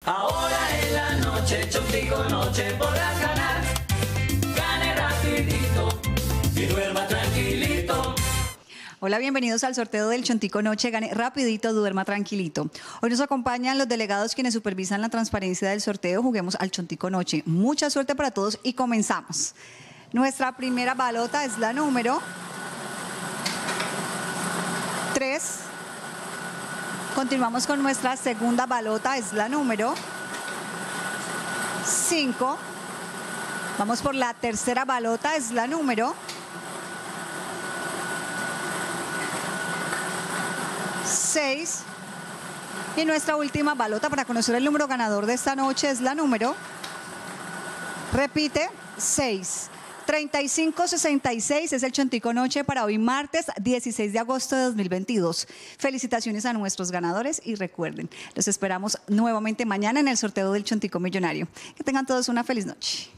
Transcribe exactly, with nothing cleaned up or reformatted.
Ahora en la noche, Chontico Noche podrás ganar. Gane rapidito y duerma tranquilito. Hola, bienvenidos al sorteo del Chontico Noche. Gane rapidito, duerma tranquilito. Hoy nos acompañan los delegados quienes supervisan la transparencia del sorteo. Juguemos al Chontico Noche. Mucha suerte para todos y comenzamos. Nuestra primera balota es la número tres. Continuamos con nuestra segunda balota, es la número cinco. Vamos por la tercera balota, es la número seis. Y nuestra última balota para conocer el número ganador de esta noche es la número, repite, seis. treinta y cinco sesenta y seis es el Chontico Noche para hoy martes dieciséis de agosto de dos mil veintidós. Felicitaciones a nuestros ganadores y recuerden, los esperamos nuevamente mañana en el sorteo del Chontico Millonario. Que tengan todos una feliz noche.